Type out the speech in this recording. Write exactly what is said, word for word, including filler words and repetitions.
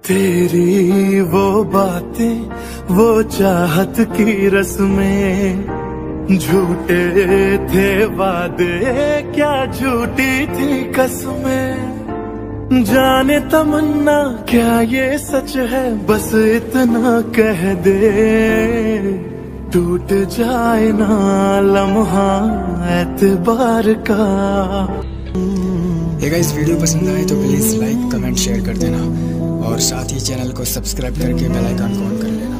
तेरी वो बातें वो चाहत की रस्में, झूठे थे वादे क्या झूठी थी कसमें। जाने तमन्ना क्या ये सच है, बस इतना कह दे, टूट जाए ना लम्हा एतबार का। अगर इस वीडियो पसंद आए तो प्लीज़ लाइक कमेंट शेयर कर देना और साथ ही चैनल को सब्सक्राइब करके बेल आइकन को ऑन कर लेना।